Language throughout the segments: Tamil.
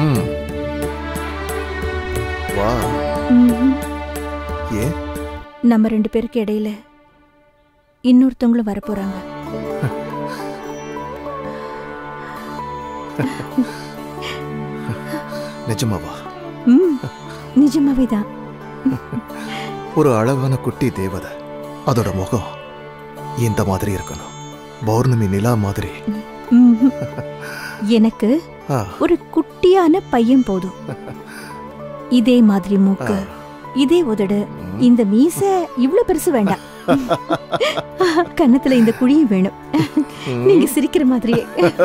வா. ஏ நம்ம 2 பேருக்கு இடையில இன்னொருத்தவங்களும் வரப்போறாங்க. நிஜமாவா? நிஜமாவே தான். ஒரு அழகான குட்டி தேவதை, அதோட முகம் இந்த மாதிரி இருக்கணும், பௌர்ணமி நிலா மாதிரி. எனக்கு ஒரு குட்டியான பையன் போதும். இதே மாதிரி மூக்கு, இதே உதடு, இந்த மீசை இவ்ளோ பெருசு வேண்டாம். கன்னத்துல இந்த குழியும் வேணும். நீங்க சிரிக்கிற மாதிரியே.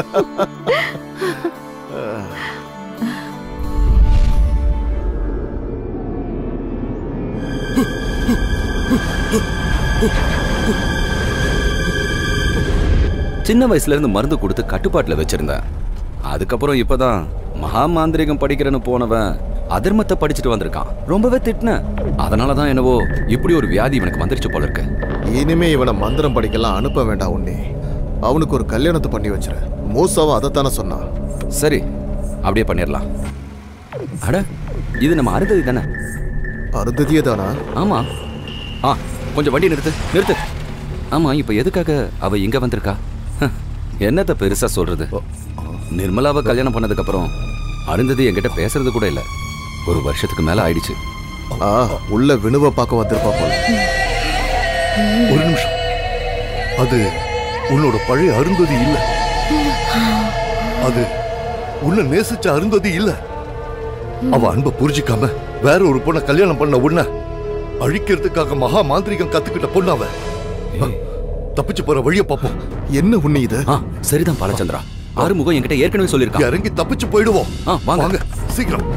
சின்ன வயசுல இருந்து மருந்து கொடுத்து கட்டுப்பாட்டுல வச்சிருந்தேன். அதுக்கப்புறம் இப்பதான் மகா மாந்திரிகம் படிக்கிறேன்னு போனவன் அதர்மத்தை படிச்சுட்டு வந்திருக்கான். ரொம்பவே திட்டினேன். அதனாலதான் என்னவோ இப்படி ஒரு வியாதி இவனுக்கு வந்துருச்சு போல இருக்கு. இனிமே இவனை மந்திரம் படிக்கலாம் அனுப்ப வேண்டாம் உன்னே. அவனுக்கு ஒரு கல்யாணத்தை பண்ணி வச்சிரு. மூசாவும் அதைத்தானே சொன்னான். சரி, அப்படியே பண்ணிடலாம். அட, இது நம்ம அருந்ததி தானே? அருந்ததியே தானா? ஆமா. கொஞ்சம் வண்டி நிறுத்து. ஆமா, இப்ப எதுக்காக அவ இங்க வந்திருக்கா? என்னத்த பெருசா சொல்றது? நிர்மலாவை கல்யாணம் பண்ணதுக்கு அப்புறம் அருந்ததி என்கிட்ட பேசுறது கூட இல்ல. 1 வருஷத்துக்கு மேல ஆயிடுச்சு. உள்ள வினுவை பார்க்க வந்திருப்பா போல. ஒரு நிமிஷம், அது உன்னோட பழைய அருந்ததி இல்ல. அது உன்னை நேசிச்ச அருந்ததி இல்ல. அவ அன்பை புரிஞ்சிக்காம வேற ஒரு பொண்ணை கல்யாணம் பண்ண உன்னை அழிக்கிறதுக்காக மகா மாந்திரிகம் கத்துக்கிட்ட பொண்ணு அவ. தப்பிச்சு போற வழிய பாப்போம். என்ன உன்னை இது? சரிதான் பாலச்சந்திரா, ஆறுமுகம் என்கிட்ட ஏற்கனவே சொல்லிருக்கா. இறங்கி தப்பிச்சு போயிடுவோம். வாங்க சீக்கிரம்.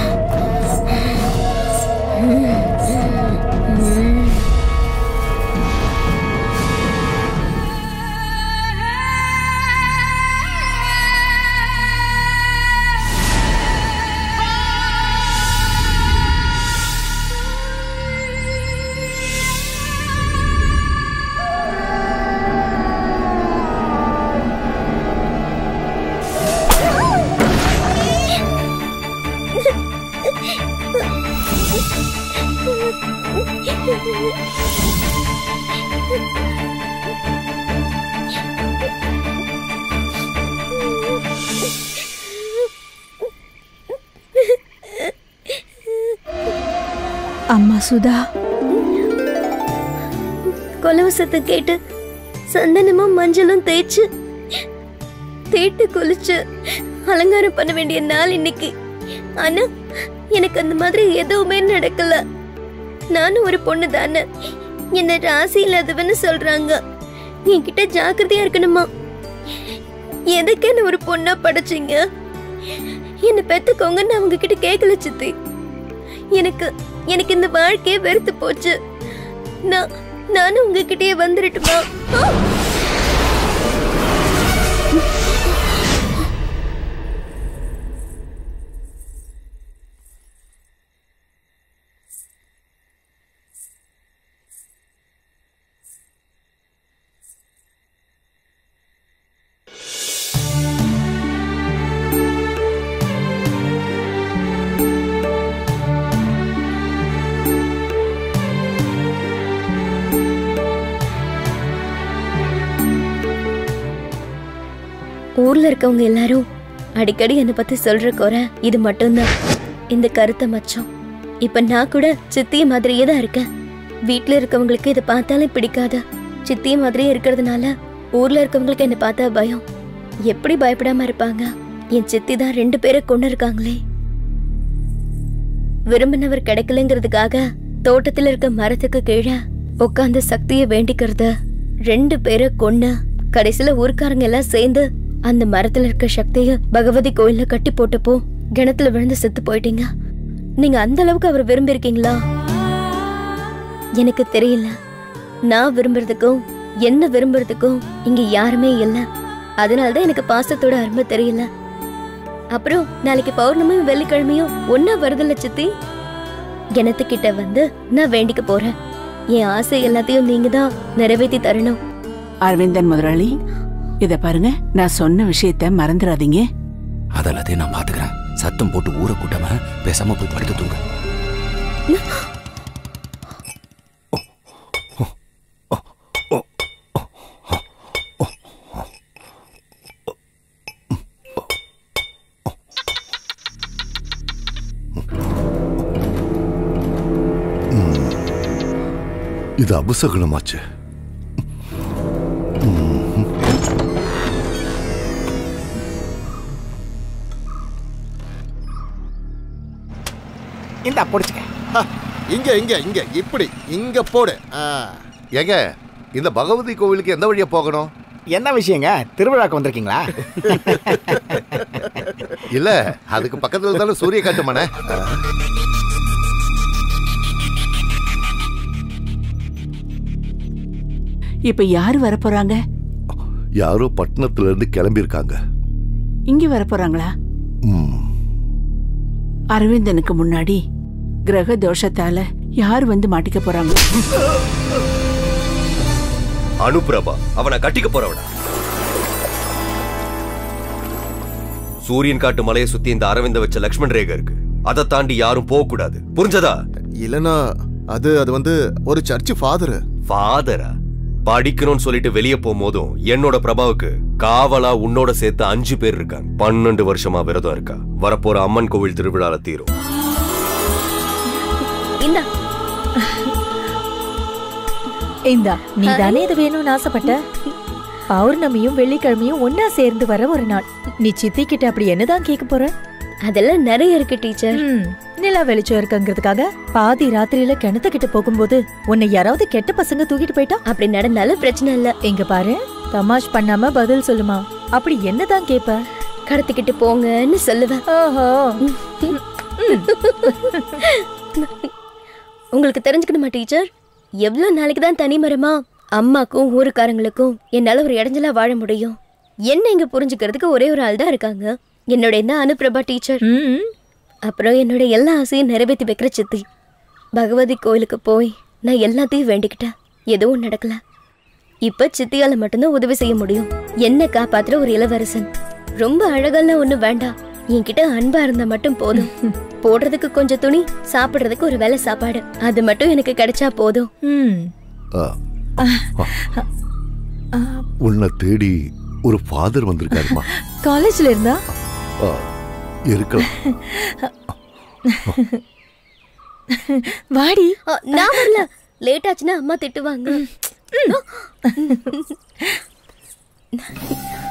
அம்மா சுதா, கொலவு சத்தம் கேட்டு சந்தனமும் மஞ்சளும் தேய்த்து குளிச்சு அலங்காரம் பண்ண வேண்டிய நாள் இன்னைக்கு. ஆனா எனக்கு அந்த மாதிரி எதுவுமே நடக்கல. நானும் ஒரு பொண்ணு தானே, என்ன ராசி இல்லாதவன்னு சொல்றாங்க. என்கிட்ட ஜாக்கிரதையா இருக்கணுமா? எதுக்கு என்ன ஒரு பொண்ணா படைச்சிங்க? என்ன பெத்துக்கோங்கன்னு அவங்க கிட்ட கேட்கல சித்தி. எனக்கு இந்த வாழ்க்கையே வெறுத்து போச்சு. நானும் உங்ககிட்டயே வந்துடட்டுமா? ஊர்ல இருக்கவங்க எல்லாரும் அடிக்கடி என்ன பத்தி சொல்ற குறை இது மட்டும்தான், இந்த கருத்த மச்சம். இப்ப நான் கூட சித்திய மாதிரியே தான் இருக்கேன். வீட்டுல இருக்கவங்களுக்கு இதை பார்த்தாலே பிடிக்காது. சித்திய மாதிரியே இருக்கிறதுனால ஊர்ல இருக்கவங்களுக்கு என்ன பார்த்தா பயம். எப்படி பயப்படாம இருப்பாங்க? என் சித்தி தான் 2 பேரை கொண்டு இருக்காங்களே. விரும்பினவர் கிடைக்கலங்கிறதுக்காக தோட்டத்துல இருக்க மரத்துக்கு கீழே உட்காந்து சக்திய வேண்டிக்கிறது. 2 பேரை கொண்டு கடைசியில ஊருக்காரங்க எல்லாம் சேர்ந்து அந்த மரத்துல இருக்க சக்திய பகவதி கோயில்ல கட்டி போட்டப்போ கிணத்துல விழுந்து செத்து போயிட்டீங்க. நீங்க அந்த அளவுக்கு அவர் விரும்பி இருக்கீங்களா? எனக்கு தெரியல. நான் விரும்புறதுக்கும் என்ன விரும்புறதுக்கும் இங்க யாருமே இல்ல. அதனாலதான் எனக்கு பாசத்தோட அருமை தெரியல. அப்புறம் நாளைக்கு பௌர்ணமியும் வெள்ளிக்கிழமையும் ஒன்னா வருதுல்ல சித்தி? கிணத்துக்கிட்ட வந்து நான் வேண்டிக்க போறேன். என் ஆசை எல்லாத்தையும் நீங்க தான் நிறைவேற்றி தரணும். அரவிந்தன் முதலாளி, இத பாருங்க, நான் சொன்ன விஷயத்த மறந்துடாதீங்க. அதெல்லாத்தையும் நான் பாத்துக்கிறேன். சத்தம் போட்டு ஊரை கூட்டாம பேசாம போய் படுத்து தூங்க. இது அபசகுணமாச்சு. இந்த பிடிச்சுக்க. இங்க இங்க இங்க இப்படி இங்க போடு. ஏங்க, இந்த பகவதி கோவிலுக்கு எந்த வழியா போகணும்? என்ன விஷயங்க, திருவிழாக்கு வந்திருக்கீங்களா? இல்ல, அதுக்கு பக்கத்துல தானே சூரிய காட்டுமானே. இப்ப யாரு வர போறாங்க? யாரோ பட்டணத்துல இருந்து கிளம்பி இருக்காங்க. இங்க வர போறாங்களா? அரவிந்தனுக்கு முன்னாடி கிரக தோஷத்தால யார் வந்து மாட்டிக்க போறாங்க? அனுப்பிரபா அவனை கட்டிக்க போறவனா? சூரியன் காட்டு மலையை சுத்தி இந்த அரவிந்த வச்ச லக்ஷ்மண் ரேகை இருக்கு. அதை தாண்டி யாரும் போக கூடாது. புரிஞ்சதா? இல்லனா அது வந்து ஒரு சர்ச் ஃபாதர். ஃபாதரா? படிக்கணும்னு சொல்லிட்டு வெளியே போகும்போதும் என்னோட பிரபாவுக்கு காவலா உன்னோட சேர்த்து 5 பேர் இருக்காங்க. 12 வருஷமா விரதம் இருக்கா. வரப்போற அம்மன் கோவில் திருவிழால தீரும். இந்தா, நீ தானே இது வேணும்னு ஆசைப்பட்ட. பௌர்ணமியும் வெள்ளிக்கிழமையும் ஒன்னா சேர்ந்து வர ஒரு நாள். நீ சித்தி கிட்ட அப்படி என்னதான் கேட்க போற? அதெல்லாம் நிறைய இருக்கு டீச்சர். நிலா வெளிச்சம் இருக்குங்கிறதுக்காக பாதி ராத்திரியில கிணத்துக்கிட்ட போகும்போது உன்னை யாராவது கெட்ட பசங்க தூக்கிட்டு போயிட்டா அப்படி நடந்தாலும் பிரச்சனை இல்ல. எங்க பாரு, தமாஷ் பண்ணாம பதில் சொல்லுமா. அப்படி என்னதான் கேப்ப? கடத்திக்கிட்டு போங்கன்னு சொல்லுவேன். ஓஹோ. உங்களுக்கு தெரிஞ்சுக்கணுமா டீச்சர்? எவ்வளவு நாளைக்கு தான் தனி மரமா அம்மாக்கும் ஊருக்காரங்களுக்கும் என்னால ஒரு இடைஞ்சலா வாழ முடியும்? என்ன இங்க புரிஞ்சுக்கிறதுக்கு ஒரே ஒரு ஆள் தான் இருக்காங்க. என்னோட இந்த அனுப்பிரபா டீச்சர். அப்புறம் என்னோட எல்லா ஆசையும் நிறைவேற்றி வைக்கிற சித்தி. பகவதி கோயிலுக்கு போய் நான் எல்லாத்தையும் வேண்டிக்கிட்டேன். எதுவும் நடக்கல. இப்ப சித்தியால மட்டும்தான் உதவி செய்ய முடியும். என்ன காப்பாத்துற ஒரு இளவரசன். ரொம்ப அழகெல்லாம் ஒண்ணும் வேண்டாம். என்கிட்ட அன்பா இருந்தா மட்டும் போதும். போடுறதுக்கு கொஞ்சம் துணி, சாப்பிடுறதுக்கு ஒரு வேளை சாப்பாடு, அது மட்டும் எனக்கு கிடைச்சா போதும். உன்னை தேடி ஒரு ஃபாதர் வந்திருக்காருமா. காலேஜ்ல இருந்தா இருக்கலாம். வாடி. நான் வரல. லேட் ஆச்சுன்னா அம்மா திட்டுவாங்க.